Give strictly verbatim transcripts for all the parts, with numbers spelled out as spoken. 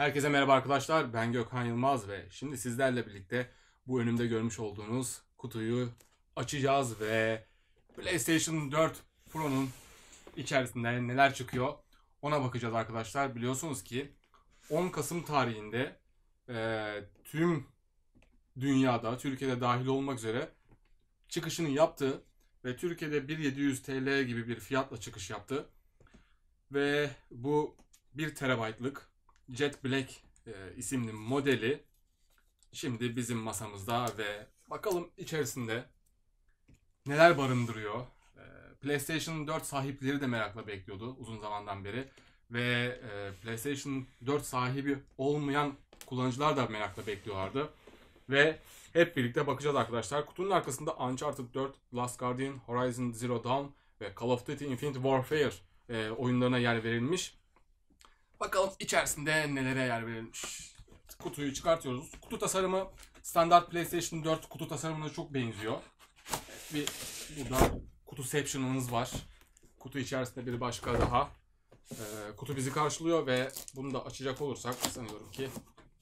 Herkese merhaba arkadaşlar. Ben Gökhan Yılmaz ve şimdi sizlerle birlikte bu önümde görmüş olduğunuz kutuyu açacağız ve PlayStation dört Pro'nun içerisinde neler çıkıyor ona bakacağız arkadaşlar. Biliyorsunuz ki on Kasım tarihinde e, tüm dünyada, Türkiye'de dahil olmak üzere çıkışını yaptı ve Türkiye'de bin yedi yüz T L gibi bir fiyatla çıkış yaptı. Ve bu bir terabaytlık Jet Black e, isimli modeli şimdi bizim masamızda ve bakalım içerisinde neler barındırıyor. E, PlayStation dört sahipleri de merakla bekliyordu uzun zamandan beri ve e, PlayStation dört sahibi olmayan kullanıcılar da merakla bekliyorlardı. Ve hep birlikte bakacağız arkadaşlar. Kutunun arkasında Uncharted dört, Last Guardian, Horizon Zero Dawn ve Call of Duty Infinite Warfare e, oyunlarına yer verilmiş. Bakalım içerisinde nelere yer verilmiş. Kutuyu çıkartıyoruz. Kutu tasarımı standart PlayStation dört kutu tasarımına çok benziyor. Bir burada kutuception'ımız var. Kutu içerisinde bir başka daha. Ee, kutu bizi karşılıyor ve bunu da açacak olursak sanıyorum ki.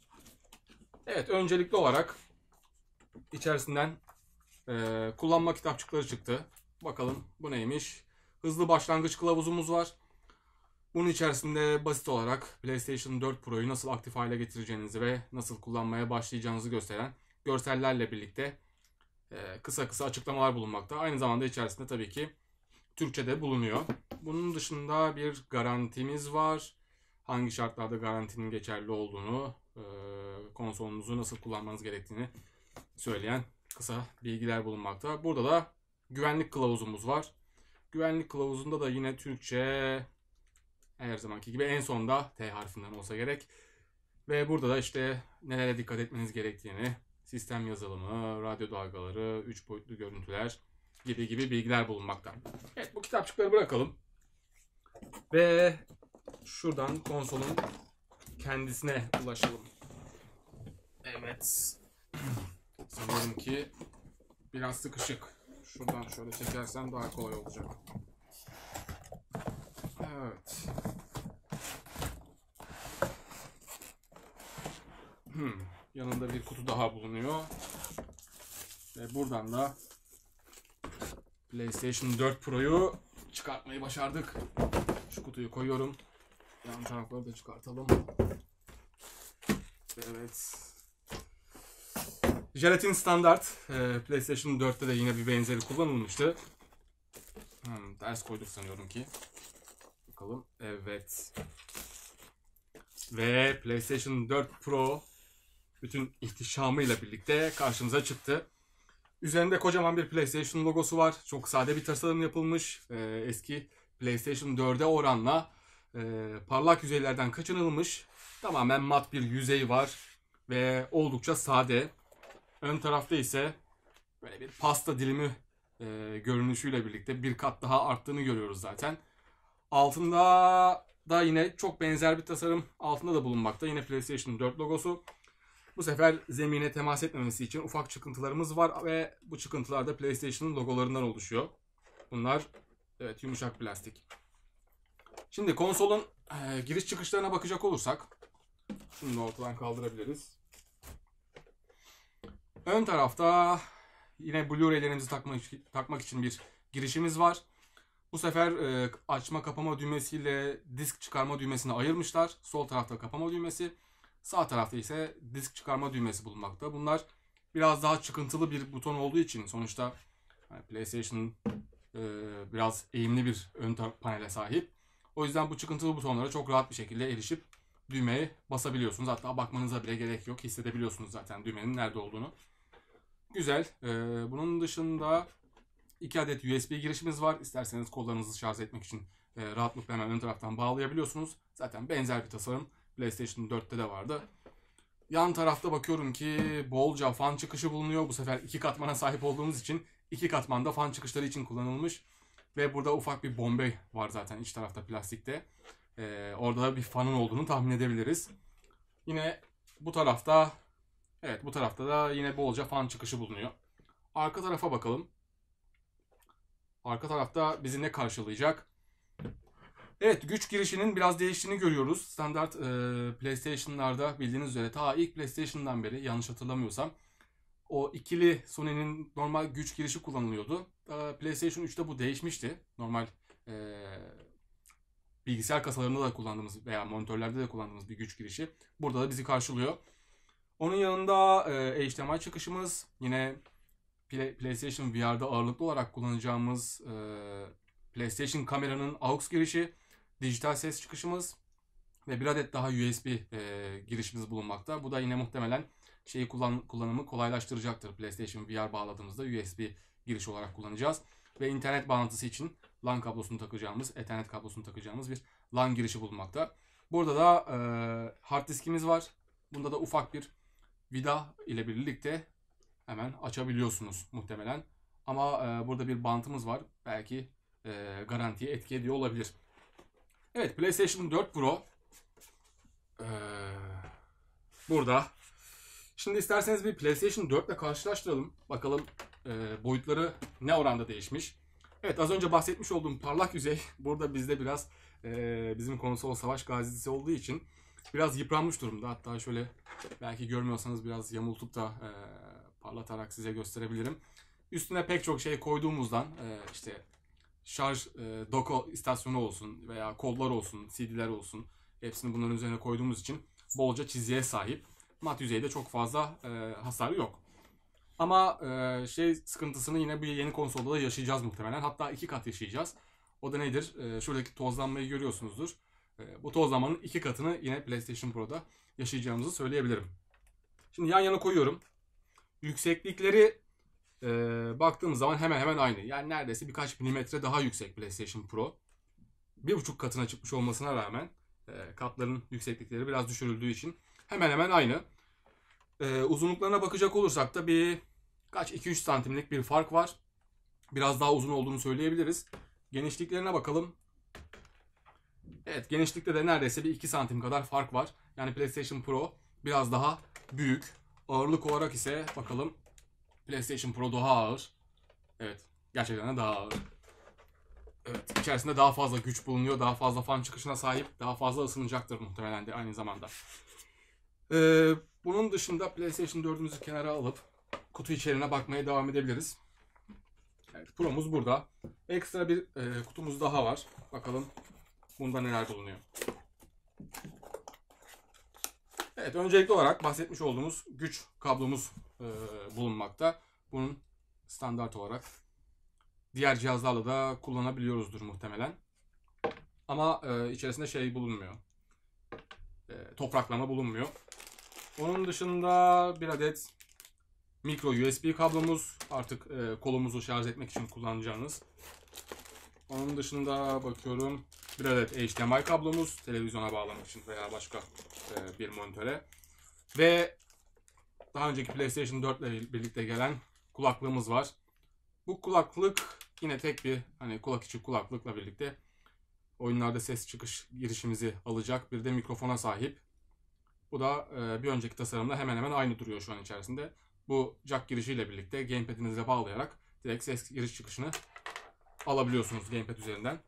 Evet, öncelikli olarak içerisinden e, kullanma kitapçıkları çıktı. Bakalım bu neymiş? Hızlı başlangıç kılavuzumuz var. Bunun içerisinde basit olarak PlayStation dört Pro'yu nasıl aktif hale getireceğinizi ve nasıl kullanmaya başlayacağınızı gösteren görsellerle birlikte kısa kısa açıklamalar bulunmakta. Aynı zamanda içerisinde tabii ki Türkçe'de bulunuyor. Bunun dışında bir garantimiz var. Hangi şartlarda garantinin geçerli olduğunu, konsolunuzu nasıl kullanmanız gerektiğini söyleyen kısa bilgiler bulunmakta. Burada da güvenlik kılavuzumuz var. Güvenlik kılavuzunda da yine Türkçe, her zamanki gibi en sonda T harfinden olsa gerek. Ve burada da işte nelere dikkat etmeniz gerektiğini, sistem yazılımı, radyo dalgaları, üç boyutlu görüntüler gibi gibi bilgiler bulunmakta. Evet, bu kitapçıkları bırakalım. Ve şuradan konsolun kendisine ulaşalım. Evet. Sanırım ki biraz sıkışık. Şuradan şöyle çekersem daha kolay olacak. Evet. Hmm. Yanında bir kutu daha bulunuyor. Ve buradan da PlayStation dört Pro'yu çıkartmayı başardık. Şu kutuyu koyuyorum. Yan tarafları da çıkartalım. Evet. Jelatin standart. PlayStation dörtte de yine bir benzeri kullanılmıştı. Hmm, ters koyduk sanıyorum ki. Bakalım. Evet. Ve PlayStation dört Pro bütün ihtişamıyla birlikte karşımıza çıktı. Üzerinde kocaman bir PlayStation logosu var. Çok sade bir tasarım yapılmış. Ee, eski PlayStation dörde oranla e, parlak yüzeylerden kaçınılmış. Tamamen mat bir yüzey var. Ve oldukça sade. Ön tarafta ise böyle bir pasta dilimi e, görünüşüyle birlikte bir kat daha arttığını görüyoruz zaten. Altında da yine çok benzer bir tasarım altında da bulunmakta. Yine PlayStation dört logosu. Bu sefer zemine temas etmemesi için ufak çıkıntılarımız var ve bu çıkıntılar da PlayStation'ın logolarından oluşuyor. Bunlar evet yumuşak plastik. Şimdi konsolun e, giriş çıkışlarına bakacak olursak şunu da ortadan kaldırabiliriz. Ön tarafta yine Blu-ray'lerimizi takmak, takmak için bir girişimiz var. Bu sefer e, açma kapama düğmesiyle disk çıkarma düğmesini ayırmışlar. Sol tarafta kapama düğmesi. Sağ tarafta ise disk çıkarma düğmesi bulunmakta. Bunlar biraz daha çıkıntılı bir buton olduğu için sonuçta yani PlayStation e, biraz eğimli bir ön panele sahip. O yüzden bu çıkıntılı butonlara çok rahat bir şekilde erişip düğmeye basabiliyorsunuz. Hatta bakmanıza bile gerek yok. Hissedebiliyorsunuz zaten düğmenin nerede olduğunu. Güzel. E, bunun dışında iki adet U S B girişimiz var. İsterseniz kollarınızı şarj etmek için e, rahatlıkla hemen ön taraftan bağlayabiliyorsunuz. Zaten benzer bir tasarım PlayStation dörtte de vardı. Yan tarafta bakıyorum ki bolca fan çıkışı bulunuyor. Bu sefer iki katmana sahip olduğumuz için iki katmanda fan çıkışları için kullanılmış. Ve burada ufak bir bombey var zaten iç tarafta plastikte. Ee, orada da bir fanın olduğunu tahmin edebiliriz. Yine bu tarafta, evet bu tarafta da yine bolca fan çıkışı bulunuyor. Arka tarafa bakalım. Arka tarafta bizi ne karşılayacak? Evet, güç girişinin biraz değiştiğini görüyoruz. Standart e, PlayStation'larda bildiğiniz üzere ta ilk PlayStation'dan beri yanlış hatırlamıyorsam o ikili Sony'nin normal güç girişi kullanılıyordu. E, PlayStation üçte bu değişmişti. Normal e, bilgisayar kasalarında da kullandığımız veya monitörlerde de kullandığımız bir güç girişi. Burada da bizi karşılıyor. Onun yanında e, H D M I çıkışımız, yine Play, PlayStation V R'da ağırlıklı olarak kullanacağımız e, PlayStation kameranın aux girişi, dijital ses çıkışımız ve bir adet daha U S B e, girişimiz bulunmakta. Bu da yine muhtemelen şeyi kullan, kullanımı kolaylaştıracaktır. PlayStation V R bağladığımızda U S B giriş olarak kullanacağız. Ve internet bağlantısı için LAN kablosunu takacağımız, Ethernet kablosunu takacağımız bir LAN girişi bulunmakta. Burada da e, hard diskimiz var. Bunda da ufak bir vida ile birlikte hemen açabiliyorsunuz muhtemelen. Ama e, burada bir bantımız var. Belki e, garantiye etki ediyor olabilir. Evet, PlayStation dört Pro ee, burada. Şimdi isterseniz bir PlayStation dört ile karşılaştıralım. Bakalım e, boyutları ne oranda değişmiş. Evet, az önce bahsetmiş olduğum parlak yüzey burada bizde biraz e, bizim konsol savaş gazisi olduğu için biraz yıpranmış durumda. Hatta şöyle belki görmüyorsanız biraz yamultup da e, parlatarak size gösterebilirim. Üstüne pek çok şey koyduğumuzdan e, işte şarj e, doku istasyonu olsun veya kollar olsun, C D'ler olsun, hepsini bunların üzerine koyduğumuz için bolca çizgiye sahip. Mat yüzeyde çok fazla e, hasar yok. Ama e, şey sıkıntısını yine bu yeni konsolda da yaşayacağız muhtemelen. Hatta iki kat yaşayacağız. O da nedir? E, şuradaki tozlanmayı görüyorsunuzdur. E, bu tozlanmanın iki katını yine PlayStation Pro'da yaşayacağımızı söyleyebilirim. Şimdi yan yana koyuyorum. Yükseklikleri e, baktığımız zaman hemen hemen aynı. Yani neredeyse birkaç milimetre daha yüksek PlayStation Pro. Bir buçuk katına çıkmış olmasına rağmen e, katların yükseklikleri biraz düşürüldüğü için hemen hemen aynı. E, uzunluklarına bakacak olursak da bir kaç iki üç santimlik bir fark var. Biraz daha uzun olduğunu söyleyebiliriz. Genişliklerine bakalım. Evet, genişlikte de neredeyse bir iki santim kadar fark var. Yani PlayStation Pro biraz daha büyük. Ağırlık olarak ise bakalım. PlayStation Pro daha ağır. Evet, gerçekten de daha ağır. Evet, içerisinde daha fazla güç bulunuyor. Daha fazla fan çıkışına sahip. Daha fazla ısınacaktır muhtemelen de aynı zamanda. Ee, bunun dışında PlayStation dördümüzü kenara alıp kutu içeriğine bakmaya devam edebiliriz. Evet, Pro'muz burada. Ekstra bir e, kutumuz daha var. Bakalım bunda neler bulunuyor. Evet, öncelikli olarak bahsetmiş olduğumuz güç kablomuz e, bulunmakta. Bunun standart olarak diğer cihazlarla da kullanabiliyoruzdur muhtemelen. Ama e, içerisinde şey bulunmuyor. E, topraklama bulunmuyor. Onun dışında bir adet micro U S B kablomuz. Artık e, kolumuzu şarj etmek için kullanacağınız. Onun dışında bakıyorum bir adet H D M I kablomuz. Televizyona bağlamak için veya başka e, bir monitöre. Ve daha önceki PlayStation dört ile birlikte gelen kulaklığımız var. Bu kulaklık yine tek bir hani kulak içi kulaklıkla birlikte oyunlarda ses çıkış girişimizi alacak bir de mikrofona sahip. Bu da e, bir önceki tasarımla hemen hemen aynı duruyor şu an içerisinde. Bu jack girişiyle birlikte gamepad'inize bağlayarak direkt ses giriş çıkışını alabiliyorsunuz gamepad üzerinden.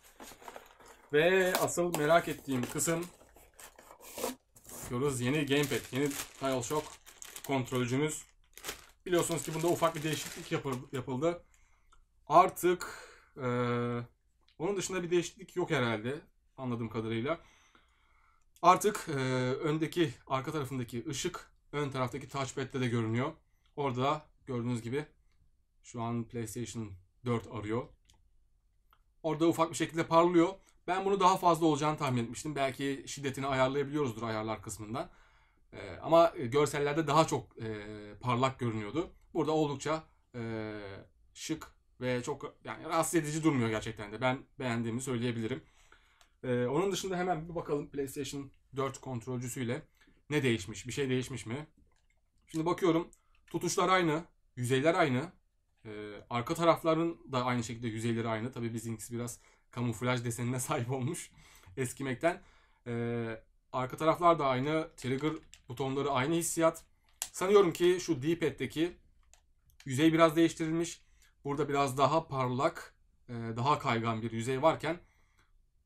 Ve asıl merak ettiğim kısım, diyoruz yeni gamepad, yeni DualShock kontrolcümüz. Biliyorsunuz ki bunda ufak bir değişiklik yapıldı. Artık e, onun dışında bir değişiklik yok herhalde anladığım kadarıyla. Artık e, öndeki, arka tarafındaki ışık ön taraftaki touchpad'de de görünüyor. Orada gördüğünüz gibi şu an PlayStation dört arıyor. Orada ufak bir şekilde parlıyor. Ben bunu daha fazla olacağını tahmin etmiştim. Belki şiddetini ayarlayabiliyoruzdur ayarlar kısmından. E, ama görsellerde daha çok e, parlak görünüyordu. Burada oldukça e, şık ve çok yani rahatsız edici durmuyor gerçekten de. Ben beğendiğimi söyleyebilirim. Ee, onun dışında hemen bir bakalım PlayStation dört kontrolcüsüyle ne değişmiş, bir şey değişmiş mi? Şimdi bakıyorum, tutuşlar aynı, yüzeyler aynı. Ee, arka tarafların da aynı şekilde yüzeyleri aynı. Tabii bizimkisi biraz kamuflaj desenine sahip olmuş eskimekten. Ee, arka taraflar da aynı, trigger butonları aynı hissiyat. Sanıyorum ki şu D-pad'deki yüzey biraz değiştirilmiş. Burada biraz daha parlak, daha kaygan bir yüzey varken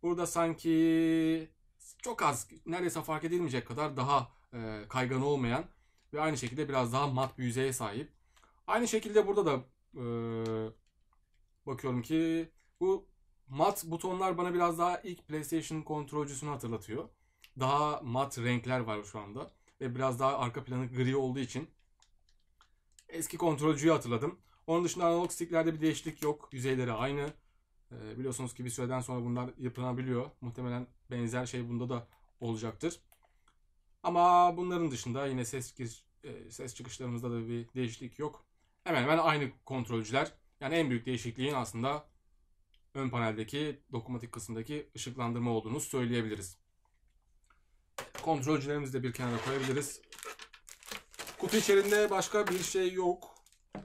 Burada sanki çok az, neredeyse fark edilmeyecek kadar daha e, kaygan olmayan ve aynı şekilde biraz daha mat bir yüzeye sahip. Aynı şekilde burada da e, bakıyorum ki bu mat butonlar bana biraz daha ilk PlayStation kontrolcüsünü hatırlatıyor. Daha mat renkler var şu anda ve biraz daha arka planı gri olduğu için eski kontrolcüyü hatırladım. Onun dışında analog sticklerde bir değişiklik yok. Yüzeyleri aynı. Ee, biliyorsunuz ki bir süreden sonra bunlar yıpranabiliyor. Muhtemelen benzer şey bunda da olacaktır. Ama bunların dışında yine ses gir, e, ses çıkışlarımızda da bir değişiklik yok. Hemen hemen aynı kontrolcüler. Yani en büyük değişikliğin aslında ön paneldeki dokunmatik kısımdaki ışıklandırma olduğunu söyleyebiliriz. Kontrolcülerimizi de bir kenara koyabiliriz. Kutu içerisinde başka bir şey yok.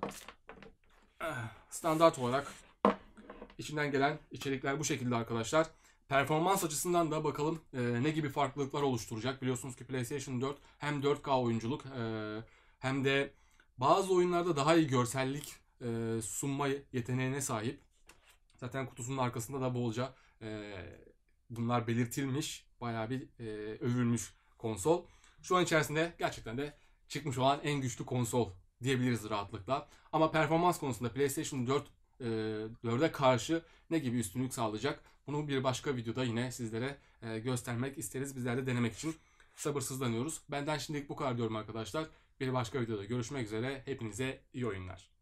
Standart olarak içinden gelen içerikler bu şekilde arkadaşlar. Performans açısından da bakalım e, ne gibi farklılıklar oluşturacak. Biliyorsunuz ki PlayStation dört hem dört K oyunculuk e, hem de bazı oyunlarda daha iyi görsellik e, sunma yeteneğine sahip. Zaten kutusunun arkasında da bolca e, bunlar belirtilmiş. Bayağı bir e, övülmüş konsol. Şu an içerisinde gerçekten de çıkmış olan en güçlü konsol diyebiliriz rahatlıkla. Ama performans konusunda PlayStation dört e, dörde karşı ne gibi üstünlük sağlayacak? Bunu bir başka videoda yine sizlere e, göstermek isteriz. Bizler de denemek için sabırsızlanıyoruz. Benden şimdilik bu kadar diyorum arkadaşlar. Bir başka videoda görüşmek üzere. Hepinize iyi oyunlar.